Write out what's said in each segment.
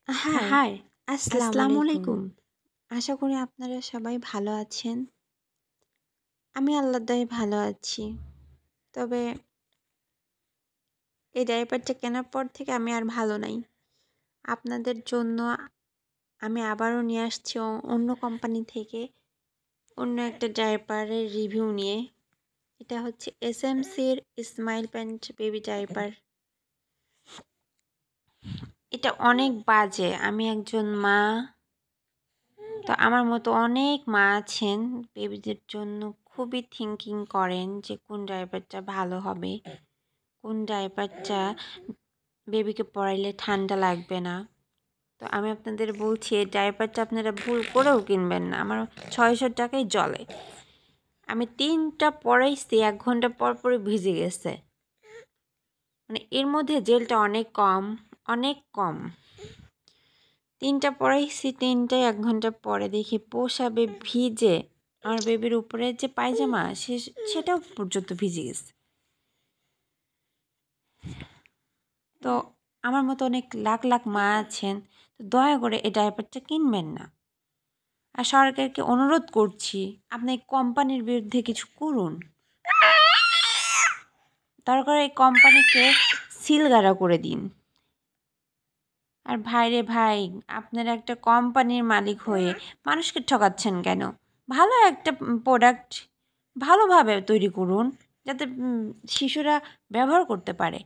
High, high, আসসালামু আসসালামু আলাইকুম। আলাইকুম। আশা করি আপনারা সবাই ভালো আছেন। আমি আল্লাহর দয়ায় ভালো আছি। তবে এই ডায়াপারটা কেনার পর থেকে আমি আর ভালো নাই। আপনাদের জন্য আমি আবারও নিয়ে আসছি অন্য কোম্পানি থেকে অন্য একটা ডায়াপারের রিভিউ নিয়ে। এটা হচ্ছে এসএমসির স্মাইল প্যান্ট বেবি ডায়াপার। এটা অনেক বাজে। আমি একজন মা। তো আমার মতো অনেক মা আছেন বেবিদের জন্য খুবই থিঙ্কিং করেন যে কোন ডায়াপারটা ভালো হবে, কোন ডায়াপারটা বেবিকে পরাইলে ঠান্ডা লাগবে না। তো আমি আপনাদের বলছি এই ডায়াপারটা আপনারা ভুল করেও কিনবেন না। আমার 600 টাকায় জ্বলে। আমি 3টা পরাইছি 1 ঘন্টা পর পরে ভিজে গেছে। মানে এর মধ্যে জেলটা অনেক কম। 3টা পরাইছি 3টাই 1 ঘন্টা পরে দেখি পোষাবে ভিজে। আমার বেবির উপরে যে পায়জামা সেটাও পর্যন্ত ভিজে গেছে। তো আমার মতো অনেক লাখ মা আছেন, তো দয়া করে এই ডায়াপারটা কিনবেন না। আর সরকারকে অনুরোধ করছি আপনি এই কোম্পানির বিরুদ্ধে কিছু করুন। দরকার এই কোম্পানিকে সিলগালা করে দিন। আর ভাই আপনারা একটা কোম্পানির মালিক হয়ে মানুষকে ঠকাচ্ছেন কেন? ভালো একটা প্রোডাক্ট ভালোভাবে তৈরি করুন যাতে শিশুরা ব্যবহার করতে পারে।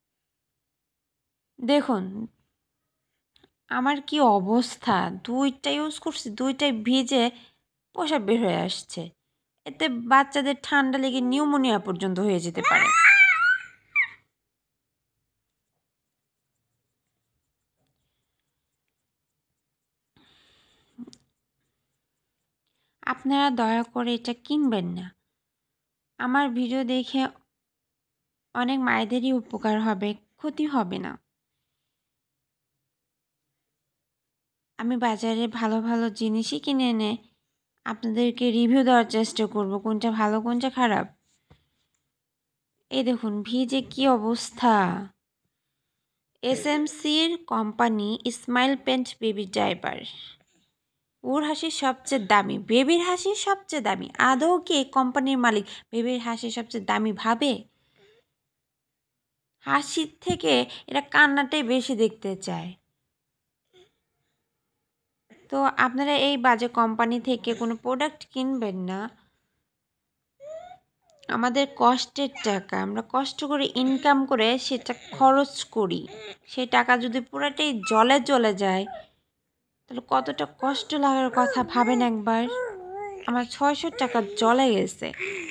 দেখুন আমার কি অবস্থা, 2টা ইউজ করছি 2টাই ভিজে প্রসাব বের হয়ে আসছে। এতে বাচ্চাদের ঠান্ডা লেগে নিউমোনিয়া পর্যন্ত হয়ে যেতে পারে। আপনারা দয়া করে এটা কিনবেন না। আমার ভিডিও দেখে অনেক মায়েদেরই উপকার হবে, ক্ষতি হবে না। আমি বাজারে ভালো জিনিসই কিনে এনে আপনাদেরকে রিভিউ দেওয়ার চেষ্টা করব কোনটা ভালো কোনটা খারাপ। এই দেখুন ভিজে কি অবস্থা। এসএমসির company Smile pant baby diaper. ওর হাসি সবচেয়ে দামি, বেবির হাসি সবচেয়ে দামি। আদৌ কি কোম্পানির মালিক বেবির হাসি সবচেয়ে দামি ভাবে? হাসির থেকে এরা কান্নাটাই বেশি দেখতে চায়। তো আপনারা এই বাজে কোম্পানি থেকে কোনো প্রোডাক্ট কিনবেন না। আমাদের কষ্টের টাকা, আমরা কষ্ট করে ইনকাম করে সেটা খরচ করি। সেই টাকা যদি পুরাটাই জলে চলে যায় তাহলে কতটা কষ্ট লাগার কথা ভাবেন একবার। আমার 600 টাকা জলে গেছে।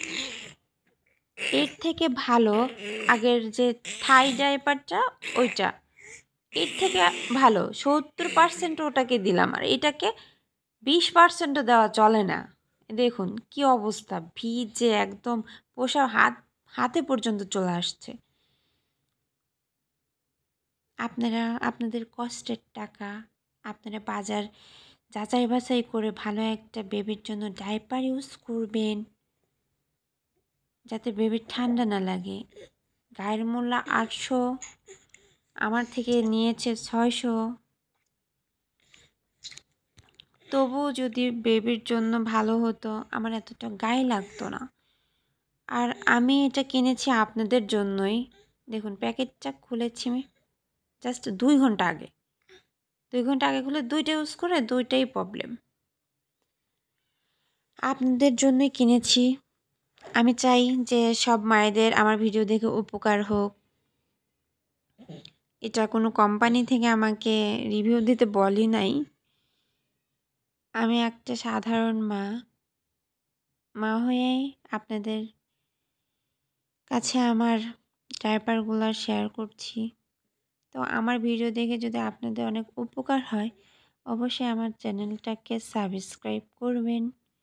এর থেকে ভালো আগের যে থাই ডাইপারটা ওইটা এর থেকে ভালো 70% ওটাকে দিলাম, আর এটাকে 20%ও দেওয়া চলে না। দেখুন কি অবস্থা, ভিজে একদম পোষা হাতে পর্যন্ত চলে আসছে। আপনারা আপনাদের কষ্টের টাকা আপনারা বাজার যাচাই বাছাই করে ভালো একটা বেবির জন্য ডাইপার ইউজ করবেন যাতে বেবির ঠান্ডা না লাগে। গায়ের মূল্য 800, আমার থেকে নিয়েছে 600। তবুও যদি বেবির জন্য ভালো হতো আমার এতটা গায়ে লাগতো না। আর আমি এটা কিনেছি আপনাদের জন্যই। দেখুন প্যাকেটটা খুলেছি আমি জাস্ট 2 ঘন্টা আগে। 2 ঘন্টা আগে খুলে 2টা ইউজ করে 2টাই প্রবলেম। আপনাদের জন্যই কিনেছি। আমি চাই যে সব মায়েদের আমার ভিডিও দেখে উপকার হোক। এটা কোনো কোম্পানি থেকে আমাকে রিভিউ দিতে বলি নাই। আমি একটা সাধারণ মা হয়েই আপনাদের কাছে আমার ডায়াপারগুলো শেয়ার করছি। তো আমার ভিডিও দেখে যদি আপনাদের অনেক উপকার হয় অবশ্যই আমার চ্যানেলটাকে সাবস্ক্রাইব করবেন।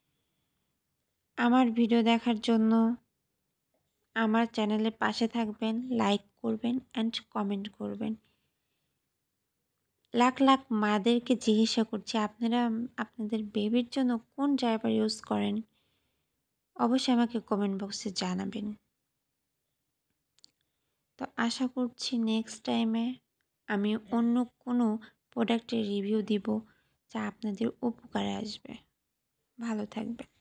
আমার ভিডিও দেখার জন্য আমার চ্যানেলের পাশে থাকবেন, লাইক করবেন অ্যান্ড কমেন্ট করবেন। লাখ মাদেরকে জিজ্ঞাসা করছি আপনারা আপনাদের বেবির জন্য কোন ডায়াপার ইউজ করেন? অবশ্যই আমাকে কমেন্ট বক্সে জানাবেন। তো আশা করছি নেক্সট টাইমে আমি অন্য কোনো প্রোডাক্টের রিভিউ দিব যা আপনাদের উপকারে আসবে। ভালো থাকবেন।